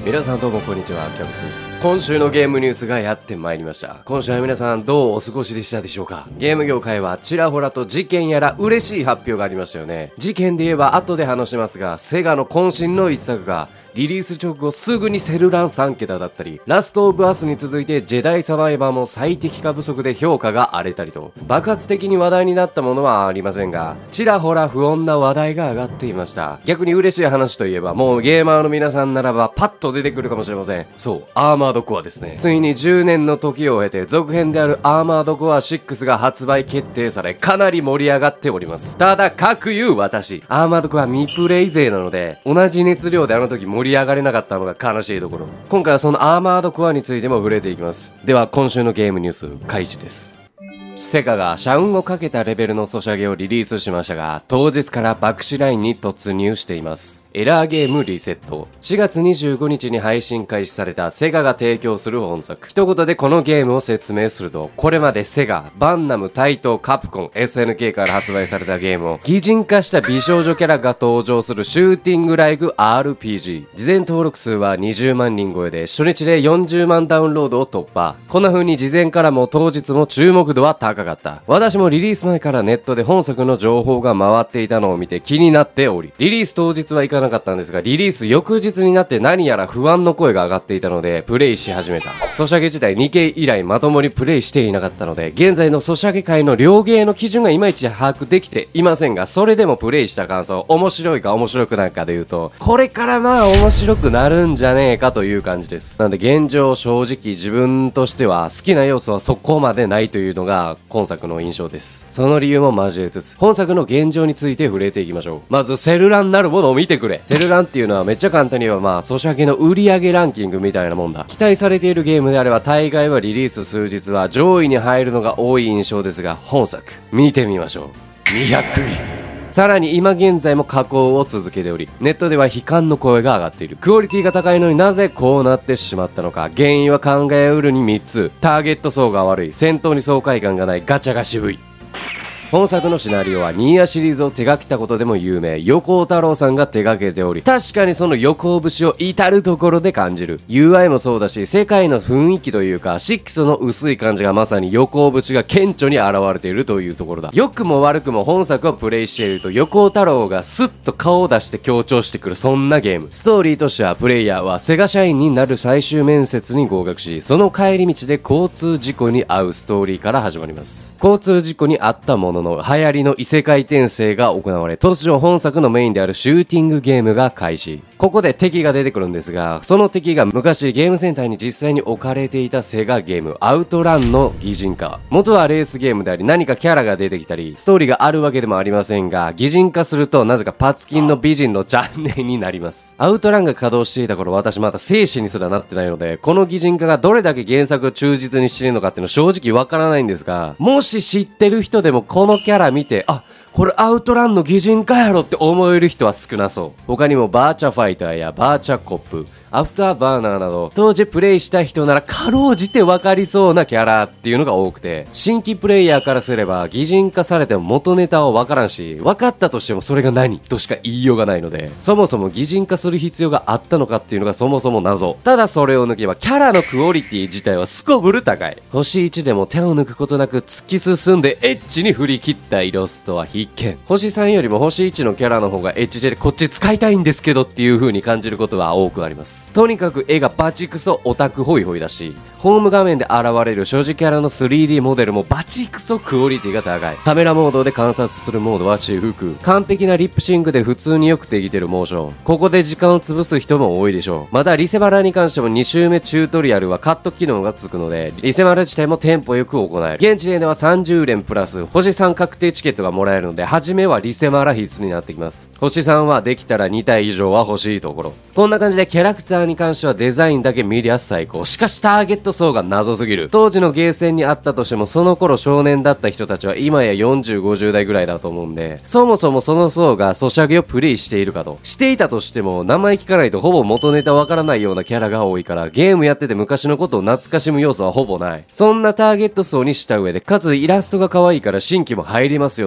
皆さんどうもこんにちは、キャベツです。今週のゲームニュースがやってまいりました。今週は皆さんどうお過ごしでしたでしょうか。ゲーム業界はちらほらと事件やら嬉しい発表がありましたよね。事件で言えば後で話しますが、セガの渾身の一作がリリース直後すぐにセルラン3桁だったり、ラストオブアスに続いてジェダイサバイバーも最適化不足で評価が荒れたりと、爆発的に話題になったものはありませんが、ちらほら不穏な話題が上がっていました。逆に嬉しい話といえば、もうゲーマーの皆さんならばパッと出てくるかもしれません。そう、アーマードコアですね。ついに10年の時を経て続編であるアーマードコア6が発売決定され、かなり盛り上がっております。ただ、各言う私、アーマードコア未プレイ勢なので、同じ熱量であの時盛り上がれなかったのが悲しいところ。今回はそのアーマードコアについても触れていきます。では今週のゲームニュース開始です。セガが社運をかけたレベルのソシャゲをリリースしましたが、当日から爆死ラインに突入しています。エラーゲームリセット。4月25日に配信開始されたセガが提供する本作。一言でこのゲームを説明すると、これまでセガ、バンナム、タイトー、カプコン、SNK から発売されたゲームを擬人化した美少女キャラが登場するシューティングライク RPG。事前登録数は20万人超えで、初日で40万ダウンロードを突破。こんな風に事前からも当日も注目度は高かった。私もリリース前からネットで本作の情報が回っていたのを見て気になっており、リリース当日はいかなかったんですが、リリース翌日になって何やら不安の声が上がっていたのでプレイし始めた。ソシャゲ自体2系以来まともにプレイしていなかったので、現在のソシャゲ界の両ゲーの基準がいまいち把握できていませんが、それでもプレイした感想、面白いか面白くないかで言うと、これからまあ面白くなるんじゃねえかという感じです。なので現状正直自分としては好きな要素はそこまでないというのが今作の印象です。その理由も交えつつ本作の現状について触れていきましょう。まずセルランなるものを見てくれ。セルランっていうのはめっちゃ簡単に言えばソシャゲの売上ランキングみたいなもんだ。期待されているゲームであれば大概はリリース数日は上位に入るのが多い印象ですが、本作見てみましょう。200位。さらに今現在も加工を続けており、ネットでは悲観の声が上がっている。クオリティが高いのになぜこうなってしまったのか。原因は考えうるに3つ。ターゲット層が悪い、戦闘に爽快感がない、ガチャが渋い。本作のシナリオはニーヤシリーズを手掛けたことでも有名、横尾太郎さんが手掛けており、確かにその横尾節を至るところで感じる。 UI もそうだし、世界の雰囲気というか色素の薄い感じがまさに横尾節が顕著に現れているというところだ。良くも悪くも本作をプレイしていると横尾太郎がスッと顔を出して強調してくる、そんなゲーム。ストーリーとしてはプレイヤーはセガ社員になる最終面接に合格し、その帰り道で交通事故に遭うストーリーから始まります。交通事故に遭ったものの流行りの異世界転生が行われ、突如本作のメインであるシューティングゲームが開始。ここで敵が出てくるんですが、その敵が昔ゲームセンターに実際に置かれていたセガゲームアウトランの擬人化。元はレースゲームであり、何かキャラが出てきたりストーリーがあるわけでもありませんが、擬人化するとなぜかパツキンの美人のチャンネルになります。アウトランが稼働していた頃、私まだ生死にすらなってないので、この擬人化がどれだけ原作を忠実にしているのかっていうの正直わからないんですが、もし知ってる人でもこのキャラ見て、あ、これアウトランの擬人化やろって思える人は少なそう。他にもバーチャファイターやバーチャコップ、アフターバーナーなど当時プレイした人ならかろうじて分かりそうなキャラっていうのが多くて、新規プレイヤーからすれば擬人化されても元ネタは分からんし、分かったとしてもそれが何としか言いようがないので、そもそも擬人化する必要があったのかっていうのがそもそも謎。ただそれを抜けばキャラのクオリティ自体はすこぶる高い。星1でも手を抜くことなく突き進んでエッチに振り切ったイラストは必見。星3よりも星1のキャラの方がエッチでこっち使いたいんですけどっていう風に感じることは多くあります。とにかく絵がバチクソオタクホイホイだし、ホーム画面で現れる所持キャラの 3D モデルもバチクソクオリティが高い。カメラモードで観察するモードは至福。完璧なリップシンクで普通によくできてるモーション。ここで時間を潰す人も多いでしょう。またリセマラに関しても2周目チュートリアルはカット機能がつくので、リセマラ自体もテンポよく行える。現時点では30連プラス星3確定チケットがもらえるので、初めはリセマラ必須になってきます。星3はできたら2体以上は欲しいところ。こんな感じでキャラクターに関してはデザインだけ見りゃ最高。しかしターゲット層が謎すぎる。当時のゲーセンにあったとしても、その頃少年だった人たちは今や40、50代ぐらいだと思うんで、そもそもその層がソシャゲをプレイしているかと。していたとしても、名前聞かないとほぼ元ネタわからないようなキャラが多いから、ゲームやってて昔のことを懐かしむ要素はほぼない。そんなターゲット層にした上で、かつイラストが可愛いから新規も入りますよという戦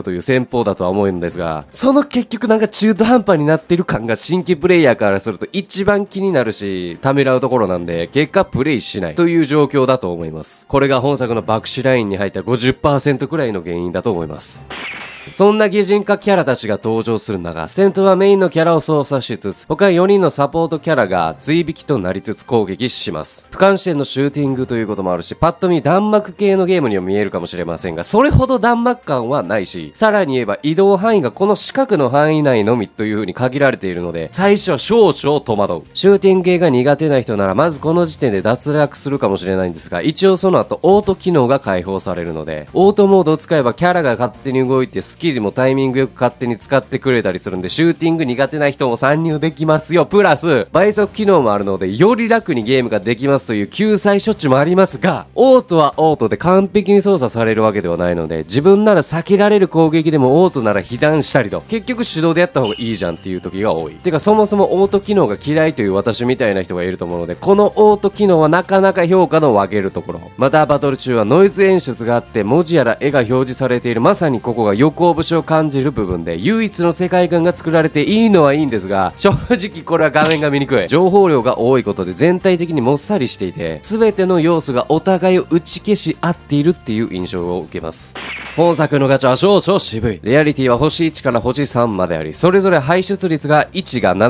方だとは思うんですが、その結局なんか中途半端になってる感が新規プレイヤーからすると一番気になるし、ためらうところなんで、結果プレイしないという状況だと思います。これが本作の爆死ラインに入った 50% くらいの原因だと思います。そんな擬人化キャラたちが登場する中、戦闘はメインのキャラを操作しつつ、他4人のサポートキャラが追引きとなりつつ攻撃します。俯瞰視点のシューティングということもあるし、パッと見弾幕系のゲームには見えるかもしれませんが、それほど弾幕感はないし、さらに言えば移動範囲がこの四角の範囲内のみという風に限られているので、最初は少々戸惑う。シューティング系が苦手な人なら、まずこの時点で脱落するかもしれないんですが、一応その後オート機能が解放されるので、オートモードを使えばキャラが勝手に動いてスキルもタイミングよく勝手に使ってくれたりするんで、シューティング苦手な人も参入できますよ。プラス倍速機能もあるので、より楽にゲームができますという救済処置もありますが、オートはオートで完璧に操作されるわけではないので、自分なら避けられる攻撃でもオートなら被弾したりと、結局手動でやった方がいいじゃんっていう時が多い。てかそもそもオート機能が嫌いという私みたいな人がいると思うので、このオート機能はなかなか評価の分けるところ。またバトル中はノイズ演出があって、文字やら絵が表示されている、まさにここが横節を感じる部分で、唯一の世界観が作られていいのはいいんですが、正直これは画面が見にくい。情報量が多いことで全体的にもっさりしていて、全ての要素がお互いを打ち消し合っているっていう印象を受けます。本作のガチャは少々渋い。レアリティは星1から星3まであり、それぞれ排出率が1が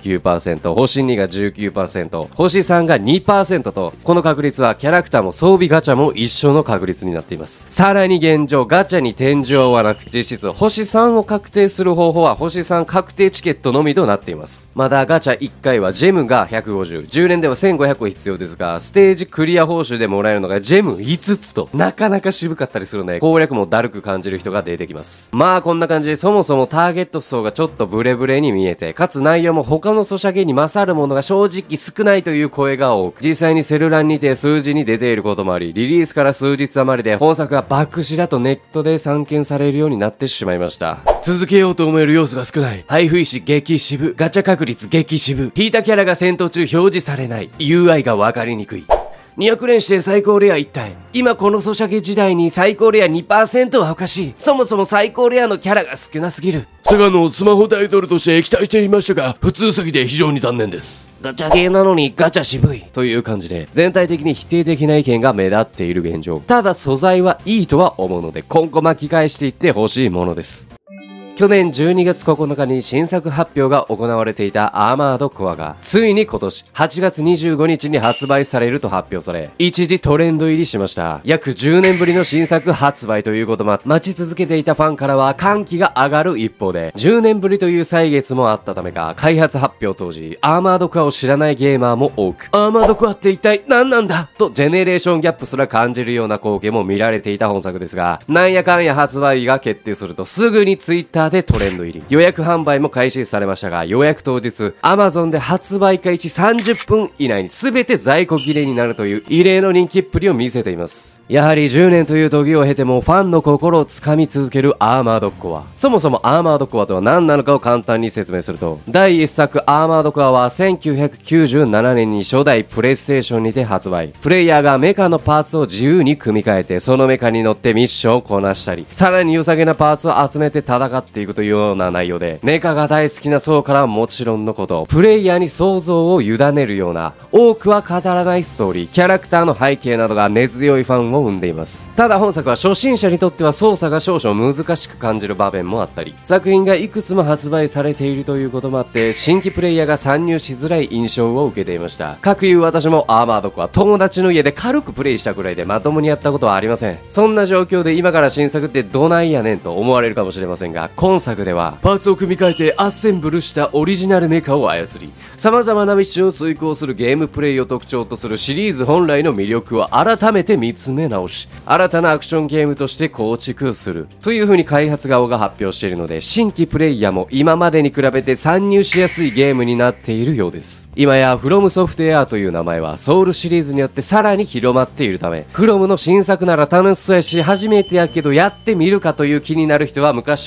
79%、星2が 19%、星3が 2% と、この確率はキャラクターも装備ガチャも一緒の確率になっています。さらに現状、ガチャに天井はなく、実質星3を確定する方法は星3確定チケットのみとなっています。またガチャ1回はジェムが150、10連では1500個必要ですが、ステージクリア報酬でもらえるのがジェム5つと、なかなか渋かったりするので、攻略もだるく感じる人が出てきます。まあこんな感じで、そもそもターゲット層がちょっとブレブレに見えて、かつ内容も他のソシャゲに勝るものが正直少ないという声が多く、実際にセルランにて数字に出ていることもあり、リリースから数日余りで本作が爆死だとネットで散見されるようになってしまいました。続けようと思える要素が少ない。配布石激渋。ガチャ確率激渋。引いたキャラが戦闘中表示されない。UI が分かりにくい。200連して最高レア1体。今このソシャゲ時代に最高レア 2% はおかしい。そもそも最高レアのキャラが少なすぎる。 セガのスマホタイトルとして期待していましたが、普通すぎて非常に残念です。 ガチャゲーなのにガチャ渋い。という感じで、全体的に否定的な意見が目立っている現状。ただ素材はいいとは思うので、今後巻き返していってほしいものです。去年12月9日に新作発表が行われていたアーマードコアが、ついに今年8月25日に発売されると発表され、一時トレンド入りしました。約10年ぶりの新作発売ということも待ち続けていたファンからは歓喜が上がる一方で、10年ぶりという歳月もあったためか、開発発表当時、アーマードコアを知らないゲーマーも多く、アーマードコアって一体何なんだとジェネレーションギャップすら感じるような光景も見られていた本作ですが、なんやかんや発売が決定するとすぐにツイッターでトレンド入り、予約販売も開始されましたが、予約当日 Amazon で発売開始30分以内に全て在庫切れになるという異例の人気っぷりを見せています。やはり10年という時を経てもファンの心をつかみ続けるアーマードコア。そもそもアーマードコアとは何なのかを簡単に説明すると、第1作アーマードコアは1997年に初代プレイステーションにて発売。プレイヤーがメカのパーツを自由に組み替えて、そのメカに乗ってミッションをこなしたり、さらに良さげなパーツを集めて戦っていくというような内容で、メカが大好きな層からはもちろんのこと、プレイヤーに想像を委ねるような、多くは語らないストーリー、キャラクターの背景などが根強いファンを生んでいます。ただ本作は初心者にとっては操作が少々難しく感じる場面もあったり、作品がいくつも発売されているということもあって、新規プレイヤーが参入しづらい印象を受けていました。かくいう私もアーマードコア友達の家で軽くプレイしたくらいでまともにやったことはありません。そんな状況で今から新作ってどないやねんと思われるかもしれませんが、今作ではパーツを組み替えてアッセンブルしたオリジナルメカを操り、様々なミッションを遂行するゲームプレイを特徴とするシリーズ本来の魅力を改めて見つめ直し、新たなアクションゲームとして構築するという風に開発側が発表しているので、新規プレイヤーも今までに比べて参入しやすいゲームになっているようです。今やフロムソフトウェアという名前はソウルシリーズによってさらに広まっているため、フロムの新作なら楽しそうやし初めてやけどやってみるかという気になる人は昔より多く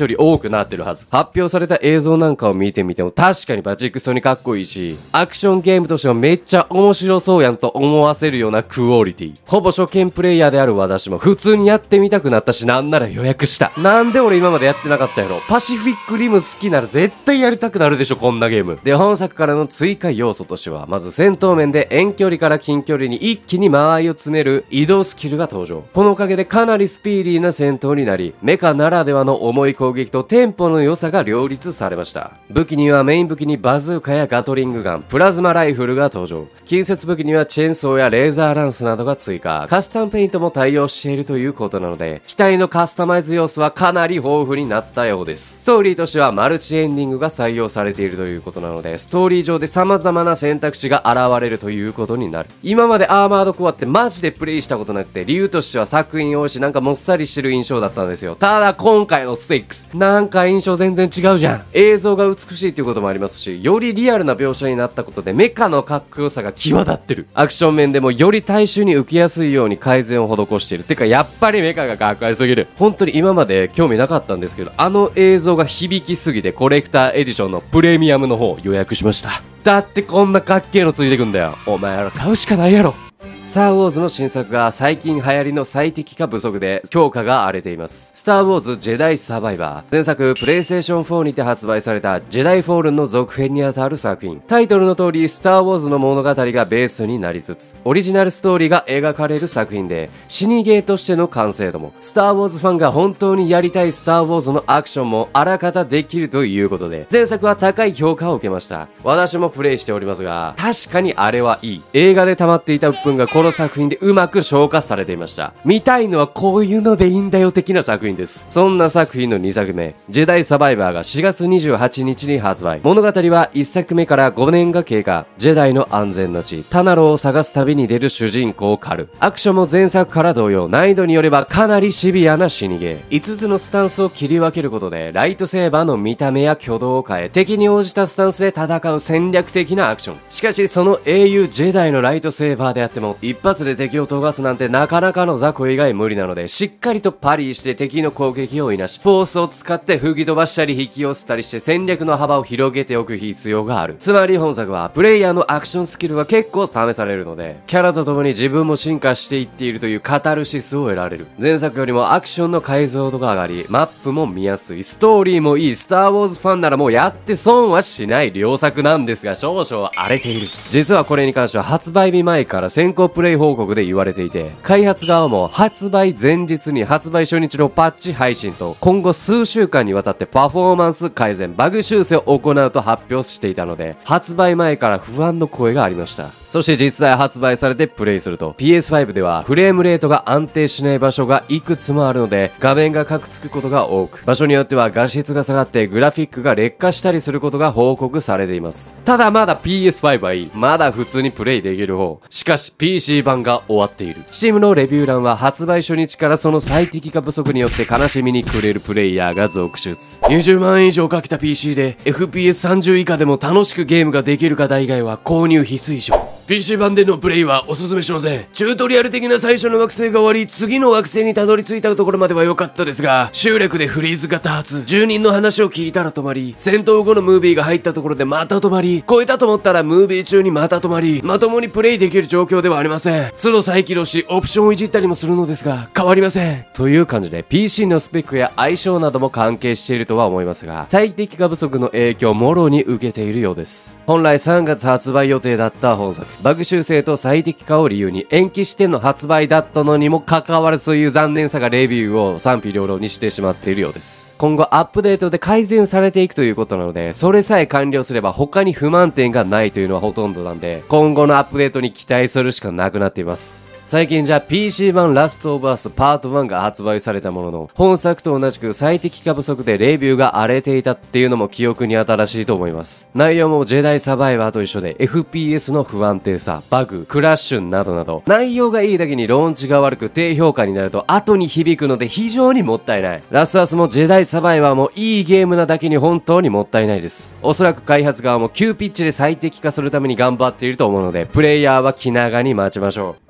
くなってるはず。発表された映像なんかを見てみても確かにバチクソにかっこいいし、アクションゲームとしてはめっちゃ面白そうやんと思わせるようなクオリティ。ほぼ初見プレイヤーである私も普通にやってみたくなったし、なんなら予約した。なんで俺今までやってなかったやろ。パシフィックリム好きなら絶対やりたくなるでしょ、こんなゲーム。で、本作からの追加要素としては、まず戦闘面で遠距離から近距離に一気に間合いを詰める移動スキルが登場。このおかげでかなりスピーディーな戦闘になり、メカならではの重い攻撃とテンポの良さが両立されました。武器にはメイン武器にバズーカやガトリングガン、プラズマライフルが登場。近接武器にはチェーンソーやレーザーランスなどが追加。カスタムペイントも対応しているということなので、機体のカスタマイズ要素はかなり豊富になったようです。ストーリーとしてはマルチエンディングが採用されているということなので、ストーリー上で様々な選択肢が現れるということになる。今までアーマードコアってマジでプレイしたことなくて、理由としては作品多いしなんかもっさりしてる印象だったんですよ。ただ今回の6なんか印象全然違うじゃん。映像が美しいっていうこともありますし、よりリアルな描写になったことでメカのかっこよさが際立ってる。アクション面でもより大衆に受けやすいように改善を施している。てかやっぱりメカがかっこよすぎる。本当に今まで興味なかったんですけど、あの映像が響きすぎてコレクターエディションのプレミアムの方予約しました。だってこんなかっけえのついてくんだよ。お前ら買うしかないやろ。スターウォーズの新作が最近流行りの最適化不足で評価が荒れています。スターウォーズジェダイサバイバー。前作プレイステーション4にて発売されたジェダイフォールンの続編にあたる作品。タイトルの通りスターウォーズの物語がベースになりつつ、オリジナルストーリーが描かれる作品で、死にゲーとしての完成度も、スターウォーズファンが本当にやりたいスターウォーズのアクションもあらかたできるということで、前作は高い評価を受けました。私もプレイしておりますが、確かにあれはいい。映画で溜まっていた鬱憤がこの作品でうまく消化されていました。見たいのはこういうのでいいんだよ的な作品です。そんな作品の2作目、ジェダイサバイバーが4月28日に発売。物語は1作目から5年が経過。ジェダイの安全な地、タナロを探す旅に出る主人公カル。アクションも前作から同様、難易度によればかなりシビアな死にゲー。5つのスタンスを切り分けることで、ライトセーバーの見た目や挙動を変え、敵に応じたスタンスで戦う戦略的なアクション。しかしその英雄ジェダイのライトセーバーであっても、一発で敵を逃すなんてなかなかの雑魚以外無理なので、しっかりとパリーして敵の攻撃をいなし、フォースを使って吹き飛ばしたり引き寄せたりして戦略の幅を広げておく必要がある。つまり本作はプレイヤーのアクションスキルが結構試されるので、キャラと共に自分も進化していっているというカタルシスを得られる。前作よりもアクションの解像度が上がり、マップも見やすい、ストーリーもいい。スターウォーズファンならもうやって損はしない良作なんですが、少々荒れている。実はこれに関しては発売日前から先行プレイ報告で言われていて、開発側も発売前日に発売初日のパッチ配信と今後数週間にわたってパフォーマンス改善、バグ修正を行うと発表していたので、発売前から不安の声がありました。そして実際発売されてプレイすると PS5 ではフレームレートが安定しない場所がいくつもあるので、画面がカクつくことが多く、場所によっては画質が下がってグラフィックが劣化したりすることが報告されています。ただまだ PS5 はいい。まだ普通にプレイできる方。しかし PC 版が終わっている。Steam のレビュー欄は発売初日からその最適化不足によって悲しみに暮れるプレイヤーが続出。20万円以上かけた PC で FPS30 以下でも楽しくゲームができる方以外は購入必須以上。PC 版でのプレイはおすすめしません。チュートリアル的な最初の惑星が終わり、次の惑星にたどり着いたところまでは良かったですが、集落でフリーズが多発、住人の話を聞いたら止まり、戦闘後のムービーが入ったところでまた止まり、超えたと思ったらムービー中にまた止まり、まともにプレイできる状況ではありません。都度再起動し、オプションをいじったりもするのですが、変わりません。という感じで PC のスペックや相性なども関係しているとは思いますが、最適化不足の影響をもろに受けているようです。本来3月発売予定だった本作、バグ修正と最適化を理由に延期しての発売だったのにもかかわらず、そういう残念さがレビューを賛否両論にしてしまっているようです。今後アップデートで改善されていくということなので、それさえ完了すれば他に不満点がないというのはほとんどなんで、今後のアップデートに期待するしかなくなっています。最近じゃ PC 版ラストオブアスパート1が発売されたものの、本作と同じく最適化不足でレビューが荒れていたっていうのも記憶に新しいと思います。内容もジェダイサバイバーと一緒で FPS の不安定さ、バグ、クラッシュなどなど、内容がいいだけにローンチが悪く低評価になると後に響くので非常にもったいない。ラストアスもジェダイサバイバーもいいゲームなだけに本当にもったいないです。おそらく開発側も急ピッチで最適化するために頑張っていると思うので、プレイヤーは気長に待ちましょう。チャット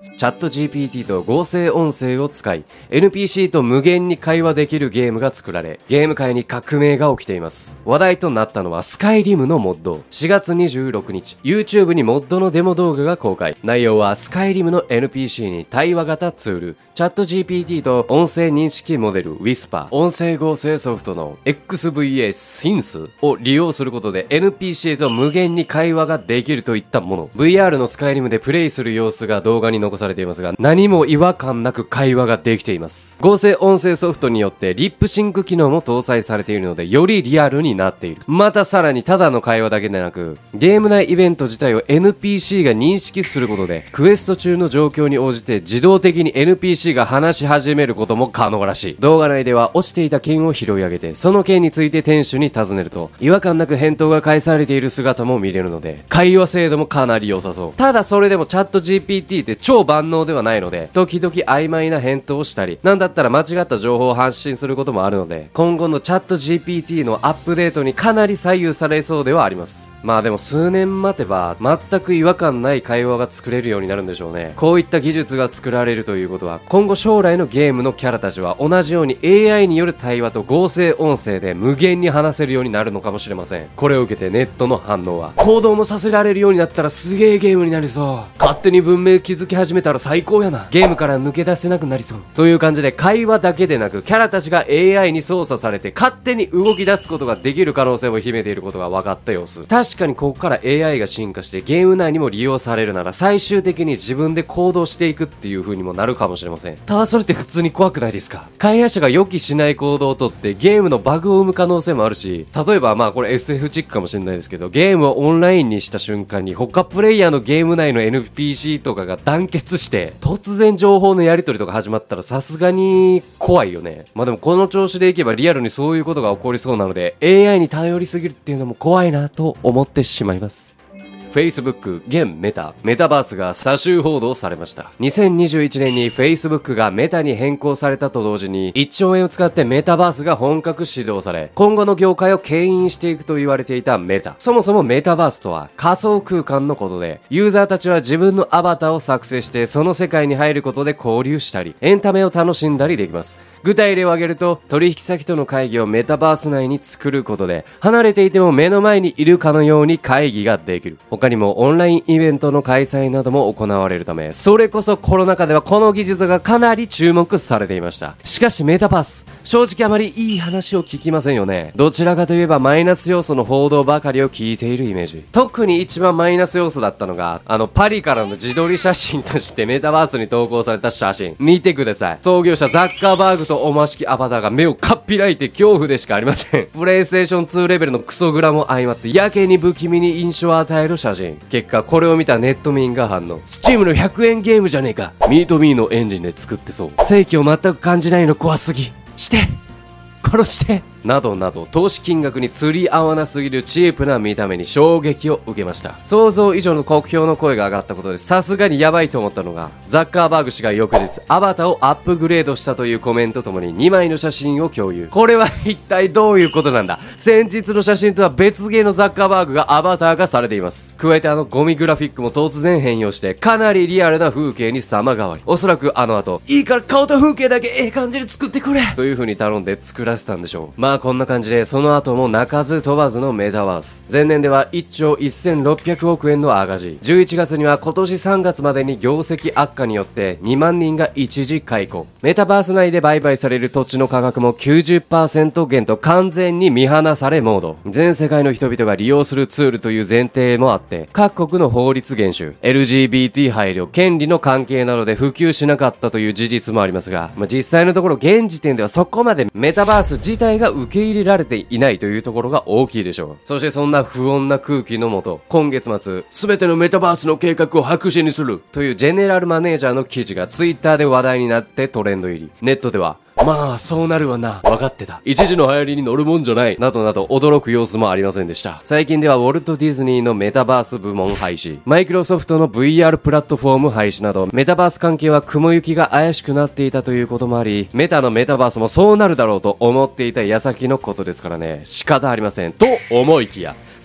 ト GPT と合成音声を使い NPC と無限に会話できるゲームが作られ、ゲーム界に革命が起きています。話題となったのはスカイリムのモッド。4月26日 YouTube にモッドのデモ動画が公開。内容はスカイリムの NPC に対話型ツールチャット GPT と音声認識モデル Whisper、 音声合成ソフトの XVA Synth を利用することで NPC と無限に会話ができるといったもの。 VR のスカイリムでプレイする様子が動画に残されていますが、何も違和感なく会話ができています。合成音声ソフトによってリップシンク機能も搭載されているのでよりリアルになっている。またさらにただの会話だけでなく、ゲーム内イベント自体を NPC が認識することでクエスト中の状況に応じて自動的に NPC が話し始めることも可能らしい。動画内では落ちていた剣を拾い上げてその剣について店主に尋ねると違和感なく返答が返されている姿も見れるので会話精度もかなり良さそう。ただそれでもチャット GPT って超万能ではないので時々曖昧な返答をしたり、なんだったら間違った情報を発信することもあるので、今後のチャット GPT のアップデートにかなり左右されそうではあります。まあでも数年待てば全く違和感ない会話が作れるようになるんでしょうね。こういった技術が作られるということは今後将来のゲームのキャラたちは同じように AI による対話と合成音声で無限に話せるようになるのかもしれません。これを受けてネットの反応は、行動もさせられるようになったらすげえゲームになりそう、勝手に文明築き始めたら最高やな、ゲームから抜け出せなくなりそうという感じで、会話だけでなくキャラたちが AI に操作されて勝手に動き出すことができる可能性も秘めていることが分かった様子。確かにここから AI が進化してゲーム内にも利用されるなら最終的に自分で行動していくっていう風にもなるかもしれません。ただそれって普通に怖くないですか？開発者が予期しない行動をとってゲームのバグを生む可能性もあるし、例えばまあこれ SF チックかもしれないですけど、ゲームをオンラインにした瞬間に他プレイヤーのゲーム内の NPC とかが団結して突然情報のやり取りとか始まったらさすがに怖いよね。まあでもこの調子でいけばリアルにそういうことが起こりそうなので AI に頼りすぎるっていうのも怖いなと思ってしまいます。Facebook 現メタバースが最終報道されました。2021年に Facebook がメタに変更されたと同時に1兆円を使ってメタバースが本格始動され、今後の業界を牽引していくと言われていたメタ。そもそもメタバースとは仮想空間のことで、ユーザーたちは自分のアバターを作成してその世界に入ることで交流したりエンタメを楽しんだりできます。具体例を挙げると、取引先との会議をメタバース内に作ることで離れていても目の前にいるかのように会議ができる。他にもオンラインイベントの開催なども行われるため、それこそコロナ禍ではこの技術がかなり注目されていました。しかしメタバース、正直あまりいい話を聞きませんよね。どちらかといえばマイナス要素の報道ばかりを聞いているイメージ。特に一番マイナス要素だったのがパリからの自撮り写真としてメタバースに投稿された写真見てください。創業者ザッカーバーグとおましきアバターが目をかっぴらいて恐怖でしかありません。プレイステーション2レベルのクソグラも相まってやけに不気味に印象を与える写真。結果これを見たネット民が反応。スチームの100円ゲームじゃねえか、ミートミーのエンジンで作ってそう、正気を全く感じないの怖すぎ、して殺してなどなど、投資金額に釣り合わなすぎるチープな見た目に衝撃を受けました。想像以上の酷評の声が上がったことでさすがにヤバいと思ったのが、ザッカーバーグ氏が翌日アバターをアップグレードしたというコメントともに2枚の写真を共有。これは一体どういうことなんだ。先日の写真とは別ゲーのザッカーバーグがアバター化されています。加えてゴミグラフィックも突然変容してかなりリアルな風景に様変わり。おそらく後いいから顔と風景だけええ感じで作ってくれという風に頼んで作らせたんでしょう。まあこんな感じでその後も鳴かず飛ばずのメタバース。前年では1兆1600億円の赤字。11月には今年3月までに業績悪化によって2万人が一時解雇。メタバース内で売買される土地の価格も 90% 減と完全に見放されモード。全世界の人々が利用するツールという前提もあって各国の法律厳守、 LGBT 配慮、権利の関係などで普及しなかったという事実もありますが、実際のところ現時点ではそこまでメタバース自体が受け入れられていないというところが大きいでしょう。そしてそんな不穏な空気のもと、今月末全てのメタバースの計画を白紙にするというジェネラルマネージャーの記事がツイッターで話題になってトレンド入り。ネットではまあそうなるわな、分かってた、一時の流行りに乗るもんじゃない、などなど驚く様子もありませんでした。最近ではウォルト・ディズニーのメタバース部門廃止、マイクロソフトの VR プラットフォーム廃止など、メタバース関係は雲行きが怪しくなっていたということもあり、メタのメタバースもそうなるだろうと思っていた矢先のことですからね、仕方ありませんと思いきや、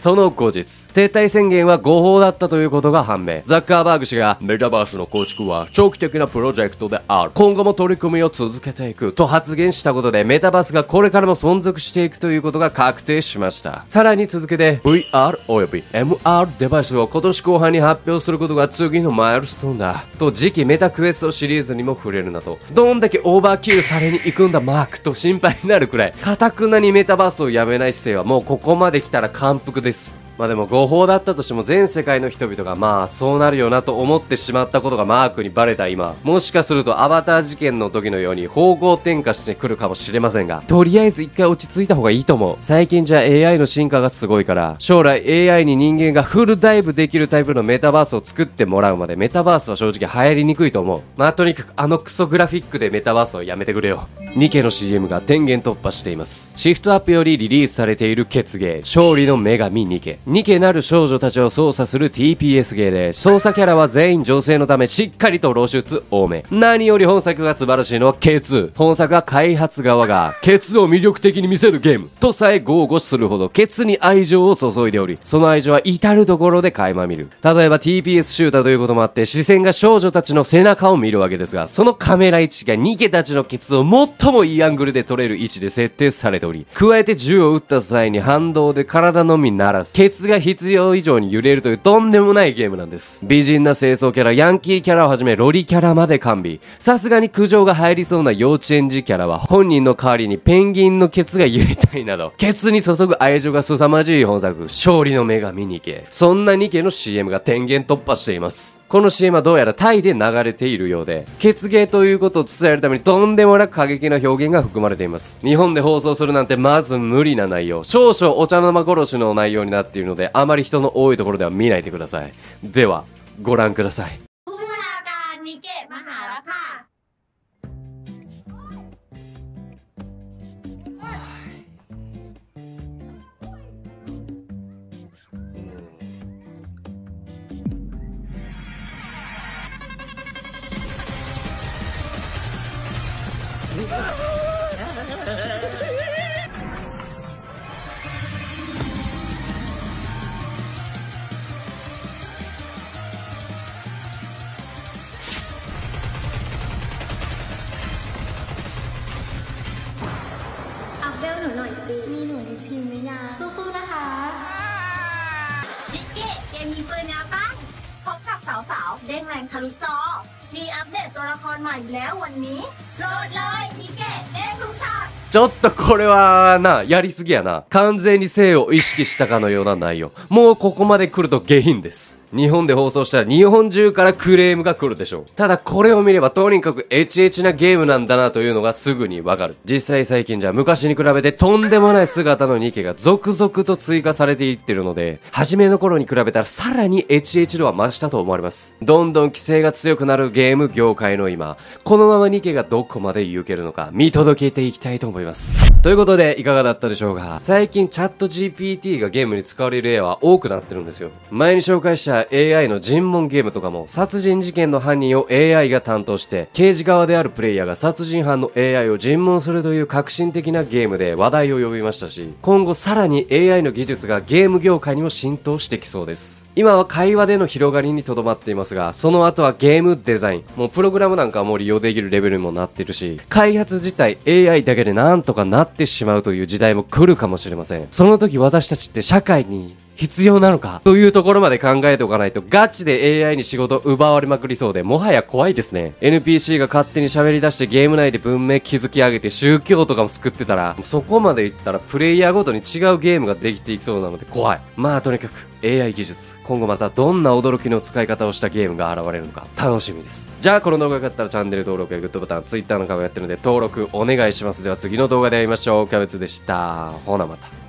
その後日、撤退宣言は誤報だったということが判明。ザッカーバーグ氏が、メタバースの構築は長期的なプロジェクトである。今後も取り組みを続けていく。と発言したことで、メタバースがこれからも存続していくということが確定しました。さらに続けて、VR および MR デバイスを今年後半に発表することが次のマイルストーンだ。と次期メタクエストシリーズにも触れるなど、どんだけオーバーキルされに行くんだマークと心配になるくらい、堅くなにメタバースをやめない姿勢はもうここまで来たら感服です。まあでも誤報だったとしても全世界の人々がまあそうなるよなと思ってしまったことがマークにバレた今、もしかするとアバター事件の時のように方向転換してくるかもしれませんが、とりあえず一回落ち着いた方がいいと思う。最近じゃ AI の進化がすごいから、将来 AI に人間がフルダイブできるタイプのメタバースを作ってもらうまでメタバースは正直流行りにくいと思う。まあとにかくあのクソグラフィックでメタバースをやめてくれよ。ニケの CM が天元突破しています。シフトアップよりリリースされている血芸、勝利の女神ニケ。ニケなる少女たちを操作する TPS ゲーで、操作キャラは全員女性のためしっかりと露出多め。何より本作が素晴らしいのはケツ。本作は開発側がケツを魅力的に見せるゲームとさえ豪語するほどケツに愛情を注いでおり、その愛情は至るところで垣間見る。例えば TPS シューターということもあって視線が少女たちの背中を見るわけですが、そのカメラ位置がニケたちのケツを最もいいアングルで撮れる位置で設定されており、加えて銃を撃った際に反動で体のみならずケツが必要以上に揺れるというとんでもないゲームなんです。美人な清掃キャラ、ヤンキーキャラをはじめロリキャラまで完備。さすがに苦情が入りそうな幼稚園児キャラは本人の代わりにペンギンのケツが揺れたいなど、ケツに注ぐ愛情が凄まじい本作、勝利の女神ニケ。そんなニケの CM が天元突破しています。この CM はどうやらタイで流れているようで、血芸ということを伝えるためにとんでもなく過激な表現が含まれています。日本で放送するなんてまず無理な内容。少々お茶の間殺しの内容になっているので、あまり人の多いところでは見ないでください。では、ご覧ください。 ผู้บัญชาการนิเกะมหาราชา อัพเวลหนูหน่อยสิมีหนูในทีมหรือยังสู้ๆนะคะนิเกะเกมยิงปืนแนวตั้งพบกับสาวๆเด้งแรงทะลุจอมีอัปเดตตัวละครใหม่แล้ววันนี้โหลดเลยนิเกะเด้งทุกช็อตちょっとこれはな、やりすぎやな。完全に性を意識したかのような内容。もうここまで来ると下品です。日本で放送したら日本中からクレームが来るでしょう。ただこれを見ればとにかくエチエチなゲームなんだなというのがすぐにわかる。実際最近じゃ昔に比べてとんでもない姿のニケが続々と追加されていってるので、初めの頃に比べたらさらにエチエチ度は増したと思われます。どんどん規制が強くなるゲーム業界の今、このままニケがどこまで行けるのか見届けていきたいと思います。ということでいかがだったでしょうか。最近チャット GPT がゲームに使われる例は多くなってるんですよ。前に紹介した AI の尋問ゲームとかも殺人事件の犯人を AI が担当して刑事側であるプレイヤーが殺人犯の AI を尋問するという革新的なゲームで話題を呼びましたし、今後さらに AI の技術がゲーム業界にも浸透してきそうです。今は会話での広がりにとどまっていますが、その後はゲームデザイン、もうプログラムなんかはもう利用できるレベルにもなっているし、開発自体 AI だけでなんとかなってしまうという時代も来るかもしれません。その時私たちって社会に必要なのかというところまで考えておかないとガチで AI に仕事奪われまくりそうで、もはや怖いですね。 NPC が勝手に喋り出してゲーム内で文明築き上げて宗教とかも作ってたら、そこまでいったらプレイヤーごとに違うゲームができていきそうなので怖い。まあとにかく AI 技術、今後またどんな驚きの使い方をしたゲームが現れるのか楽しみです。じゃあこの動画が良かったらチャンネル登録やグッドボタン、Twitter の顔やってるので登録お願いします。では次の動画で会いましょう。キャベツでした。ほなまた。